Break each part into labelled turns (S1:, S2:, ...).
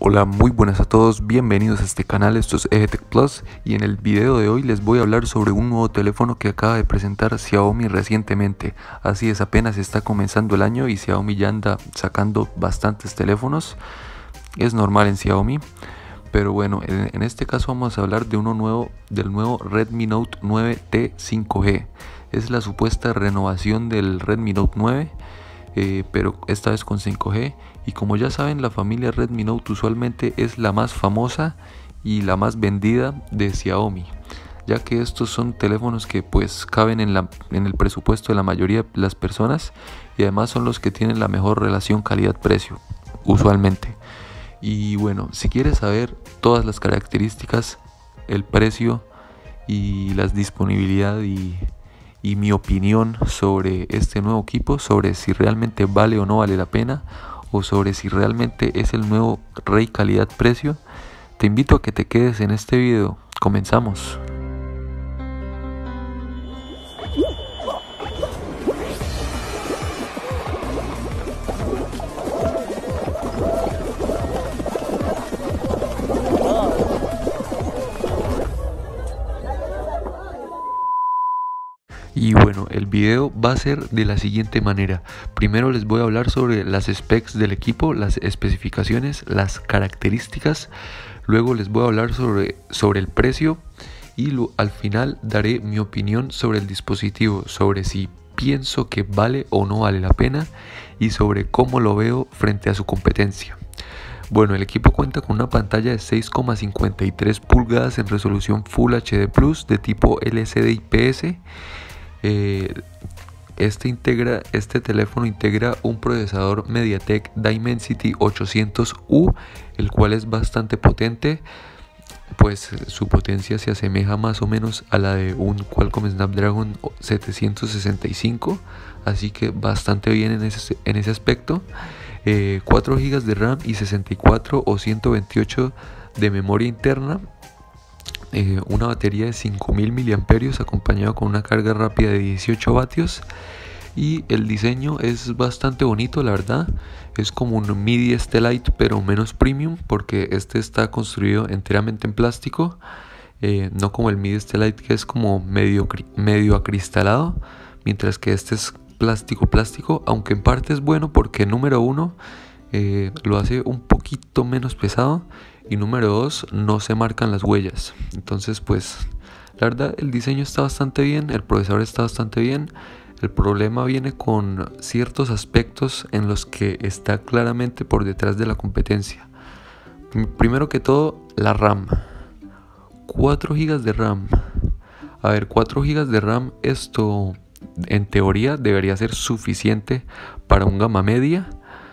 S1: Hola, muy buenas a todos, bienvenidos a este canal, esto es EGTech Plus y en el video de hoy les voy a hablar sobre un nuevo teléfono que acaba de presentar Xiaomi recientemente. Así es, apenas está comenzando el año y Xiaomi ya anda sacando bastantes teléfonos, es normal en Xiaomi. Pero bueno, en este caso vamos a hablar de del nuevo Redmi Note 9T 5G. Es la supuesta renovación del Redmi Note 9. Pero esta vez con 5G, y como ya saben, la familia Redmi Note usualmente es la más famosa y la más vendida de Xiaomi, ya que estos son teléfonos que pues caben en el presupuesto de la mayoría de las personas y además son los que tienen la mejor relación calidad-precio usualmente. Y bueno, si quieres saber todas las características, el precio y la disponibilidad y mi opinión sobre este nuevo equipo, sobre si realmente vale o no vale la pena, o sobre si realmente es el nuevo rey calidad-precio, te invito a que te quedes en este video. Comenzamos. Y bueno, el video va a ser de la siguiente manera. Primero les voy a hablar sobre las specs del equipo, las especificaciones, las características. Luego les voy a hablar sobre el precio y al final daré mi opinión sobre el dispositivo, sobre si pienso que vale o no vale la pena y sobre cómo lo veo frente a su competencia. Bueno, el equipo cuenta con una pantalla de 6,53 pulgadas en resolución Full HD Plus de tipo LCD IPS. Este teléfono integra un procesador MediaTek Dimensity 800U, el cual es bastante potente, pues su potencia se asemeja más o menos a la de un Qualcomm Snapdragon 765, así que bastante bien en ese aspecto. 4 GB de RAM y 64 o 128 de memoria interna. Una batería de 5000 mAh acompañado con una carga rápida de 18 vatios, y el diseño es bastante bonito, la verdad. Es como un Mi 10T Lite pero menos premium, porque este está construido enteramente en plástico, no como el Mi 10T Lite que es como medio acristalado, mientras que este es plástico, aunque en parte es bueno porque número uno, lo hace un poquito menos pesado, y número 2, no se marcan las huellas. Entonces pues la verdad el diseño está bastante bien, el procesador está bastante bien. El problema viene con ciertos aspectos en los que está claramente por detrás de la competencia. Primero que todo, la RAM. 4 GB de RAM. A ver, 4 GB de RAM, esto en teoría debería ser suficiente para un gama media.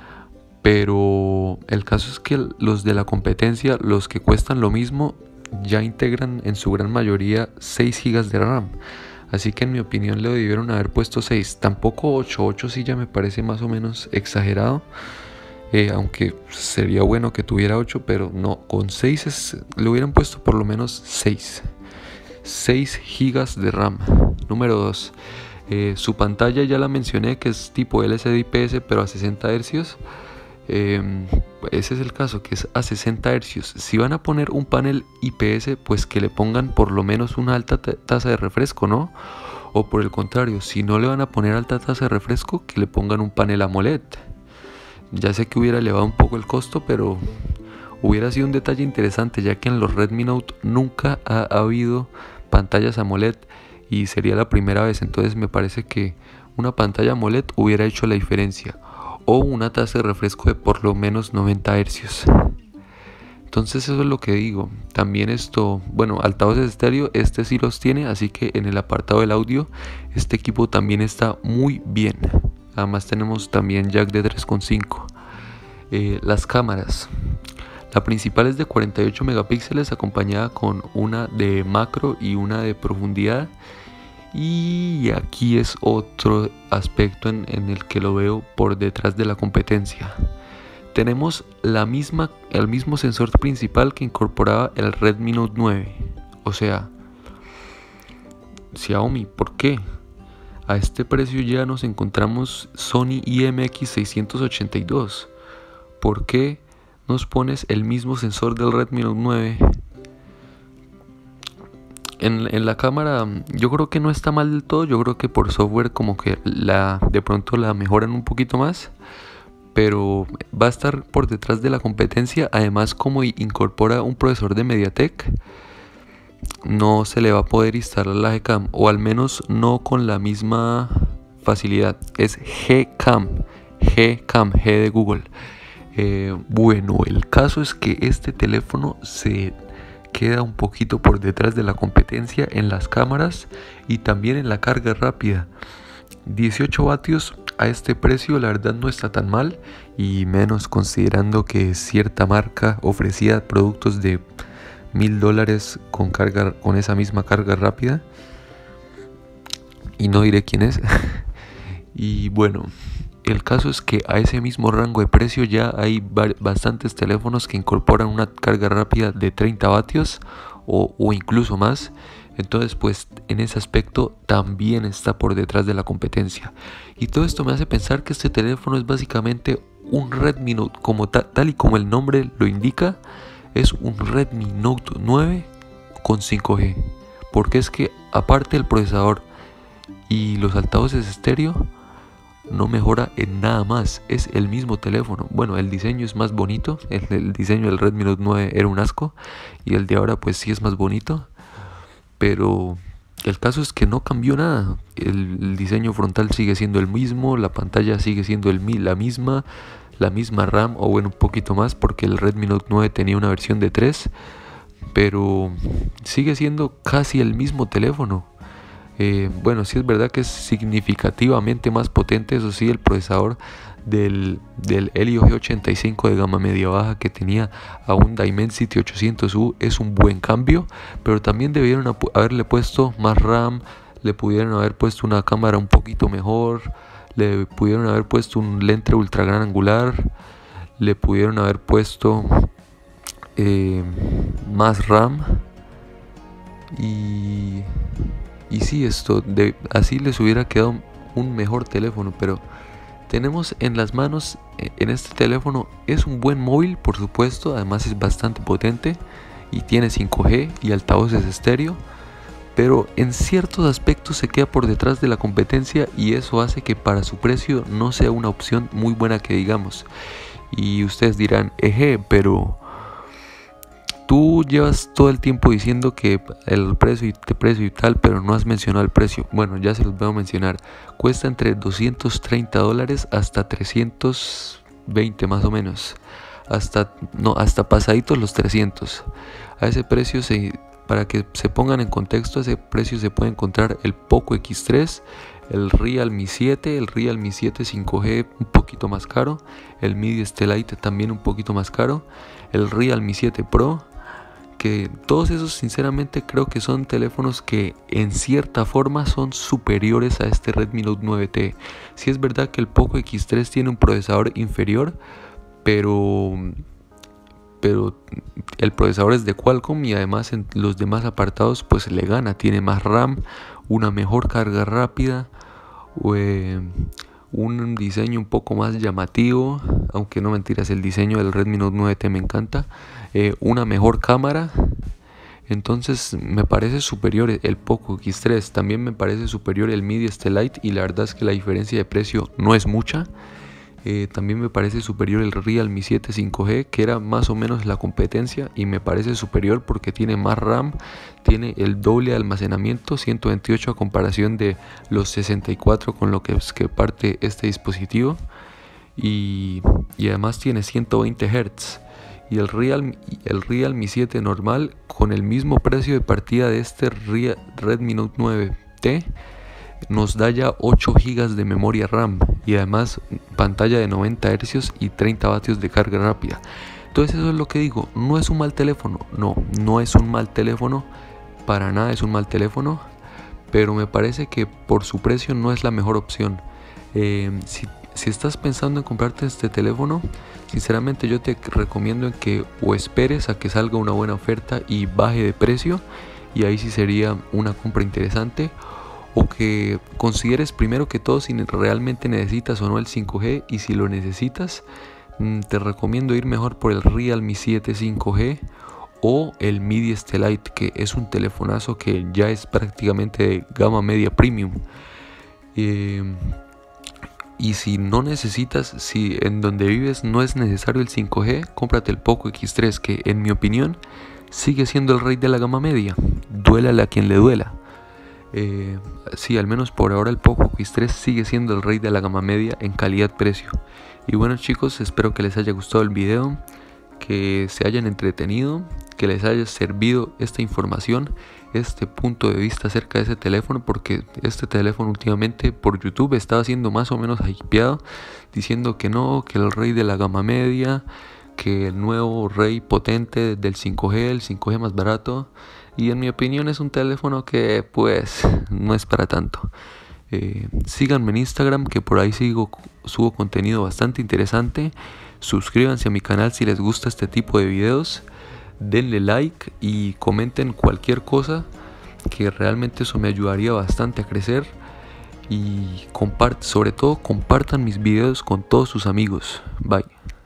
S1: Pero el caso es que los de la competencia, los que cuestan lo mismo, ya integran en su gran mayoría 6 GB de RAM. Así que en mi opinión le debieron haber puesto 6, tampoco 8. 8 sí ya me parece más o menos exagerado. Aunque sería bueno que tuviera 8, pero no, con 6 le hubieran puesto por lo menos 6 GB de RAM. Número 2, su pantalla ya la mencioné, que es tipo LCD IPS pero a 60 Hz. Ese es el caso, que es a 60 Hz. Si van a poner un panel IPS, pues que le pongan por lo menos una alta tasa de refresco, ¿no? O por el contrario, si no le van a poner alta tasa de refresco, que le pongan un panel AMOLED. Ya sé que hubiera elevado un poco el costo, pero hubiera sido un detalle interesante, ya que en los Redmi Note nunca ha habido pantallas AMOLED y sería la primera vez. Entonces me parece que una pantalla AMOLED hubiera hecho la diferencia, o una tasa de refresco de por lo menos 90 Hz. Entonces eso es lo que digo. También bueno, altavoces estéreo, este sí los tiene, así que en el apartado del audio este equipo también está muy bien. Además tenemos también jack de 3.5. Las cámaras. La principal es de 48 megapíxeles acompañada con una de macro y una de profundidad. Y aquí es otro aspecto en el que lo veo por detrás de la competencia. Tenemos el mismo sensor principal que incorporaba el Redmi Note 9. O sea, Xiaomi, ¿por qué? A este precio ya nos encontramos Sony IMX682. ¿Por qué nos pones el mismo sensor del Redmi Note 9. En la cámara yo creo que no está mal del todo. Yo creo que por software como que de pronto la mejoran un poquito más, pero va a estar por detrás de la competencia. Además, como incorpora un procesador de MediaTek, no se le va a poder instalar la Gcam, o al menos no con la misma facilidad. Es Gcam, G de Google. Bueno, el caso es que este teléfono se queda un poquito por detrás de la competencia en las cámaras y también en la carga rápida. 18 vatios a este precio la verdad no está tan mal, y menos considerando que cierta marca ofrecía productos de $1000 con esa misma carga rápida, y no diré quién es. Y bueno, el caso es que a ese mismo rango de precio ya hay bastantes teléfonos que incorporan una carga rápida de 30 vatios o incluso más. Entonces, pues en ese aspecto también está por detrás de la competencia. Y todo esto me hace pensar que este teléfono es básicamente un Redmi Note, como tal y como el nombre lo indica, es un Redmi Note 9 con 5G. Porque es que aparte del procesador y los altavoces estéreo, no mejora en nada más, es el mismo teléfono. Bueno, el diseño es más bonito, el diseño del Redmi Note 9 era un asco, y el de ahora pues sí es más bonito, pero el caso es que no cambió nada. El diseño frontal sigue siendo el mismo, la pantalla sigue siendo la misma RAM, o bueno, un poquito más, porque el Redmi Note 9 tenía una versión de 3, pero sigue siendo casi el mismo teléfono. Bueno, sí es verdad que es significativamente más potente, eso sí, el procesador del Helio G85 de gama media baja que tenía a un Dimensity 800U es un buen cambio, pero también debieron haberle puesto más RAM, le pudieron haber puesto una cámara un poquito mejor, le pudieron haber puesto un lente ultra gran angular, le pudieron haber puesto más RAM, y sí, así les hubiera quedado un mejor teléfono. Pero tenemos en las manos, en este teléfono, es un buen móvil, por supuesto. Además es bastante potente y tiene 5G y altavoces estéreo, pero en ciertos aspectos se queda por detrás de la competencia, y eso hace que para su precio no sea una opción muy buena que digamos. Y ustedes dirán, pero tú llevas todo el tiempo diciendo que el precio y tal, pero no has mencionado el precio. Bueno, ya se los voy a mencionar. Cuesta entre $230 hasta 320 más o menos. Hasta pasaditos los 300. A ese precio, para que se pongan en contexto, a ese precio se puede encontrar el Poco X3, el Realme 7, el Realme 7 5G un poquito más caro, el Mi 10T Lite también un poquito más caro, el Realme 7 Pro, que todos esos sinceramente creo que son teléfonos que en cierta forma son superiores a este Redmi Note 9T. Sí es verdad que el Poco X3 tiene un procesador inferior, pero el procesador es de Qualcomm, y además en los demás apartados pues le gana, tiene más RAM, una mejor carga rápida, un diseño un poco más llamativo, aunque no mentiras, el diseño del Redmi Note 9T me encanta, una mejor cámara. Entonces me parece superior el Poco X3, también me parece superior el Mi 10T Lite, y la verdad es que la diferencia de precio no es mucha. También me parece superior el Realme 7 5G, que era más o menos la competencia, y me parece superior porque tiene más RAM, tiene el doble de almacenamiento, 128 a comparación de los 64 con lo que parte este dispositivo, y además tiene 120 Hz. Y el Realme 7 normal, con el mismo precio de partida de este Redmi Note 9T, nos da ya 8 GB de memoria RAM, y además pantalla de 90 Hz y 30 vatios de carga rápida. Entonces eso es lo que digo, no es un mal teléfono, no es un mal teléfono, para nada es un mal teléfono, pero me parece que por su precio no es la mejor opción. Si estás pensando en comprarte este teléfono, sinceramente yo te recomiendo que o esperes a que salga una buena oferta y baje de precio, y ahí sí sería una compra interesante, o que consideres primero que todo si realmente necesitas o no el 5G, y si lo necesitas, te recomiendo ir mejor por el Realme 7 5G o el Mi 10T Lite, que es un telefonazo que ya es prácticamente de gama media premium. Y si no necesitas, si en donde vives no es necesario el 5G, cómprate el Poco X3, que en mi opinión sigue siendo el rey de la gama media, duélale a quien le duela. Sí, al menos por ahora el Poco X3 sigue siendo el rey de la gama media en calidad-precio. Y bueno chicos, espero que les haya gustado el video, que se hayan entretenido, que les haya servido esta información, este punto de vista acerca de ese teléfono, porque este teléfono últimamente por YouTube estaba siendo más o menos hypeado, diciendo que no, que el rey de la gama media, que el nuevo rey potente del 5G, el 5G más barato. Y en mi opinión es un teléfono que pues no es para tanto. Síganme en Instagram, que por ahí subo contenido bastante interesante. Suscríbanse a mi canal si les gusta este tipo de videos. Denle like y comenten cualquier cosa, que realmente eso me ayudaría bastante a crecer. Y sobre todo compartan mis videos con todos sus amigos. Bye.